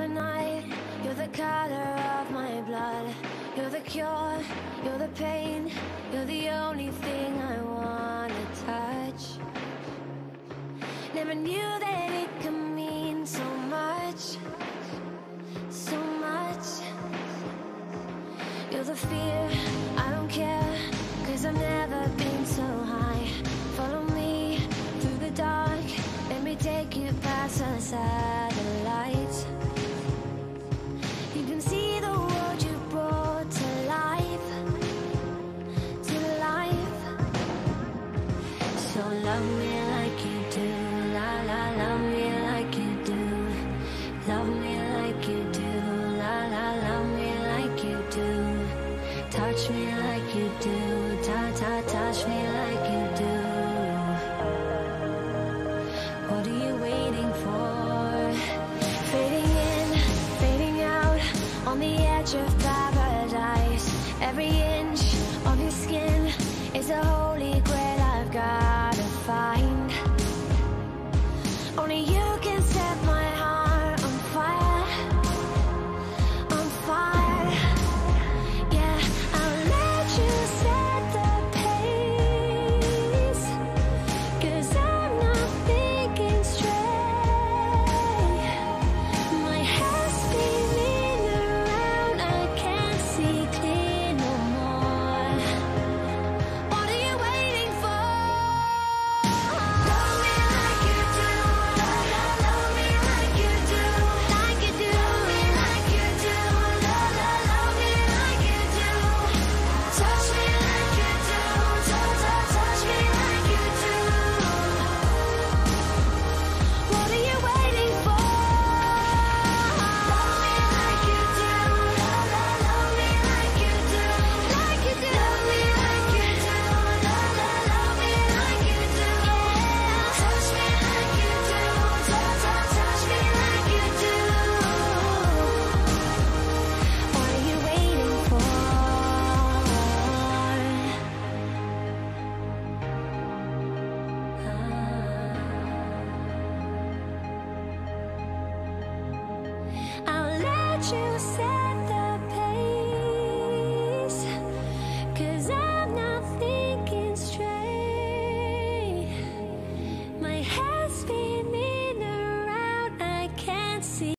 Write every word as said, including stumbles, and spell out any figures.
the night, you're the color of my blood. You're the cure, you're the pain, you're the only thing I wanna touch. Never knew that it could mean so much, so much. You're the fear, I don't care, cause I've never been so high. Follow me through the dark, let me take you past the satellites. You can see the world you brought to life, to life. So love me like you do, la la, love me like you do. Love me like you do, la la, love me like you do. Touch me like you do, ta ta, touch me like you do. What are you waiting for? Fading in, fading out, on the edge of paradise. Every inch of your skin is a holy grail I've gotta find.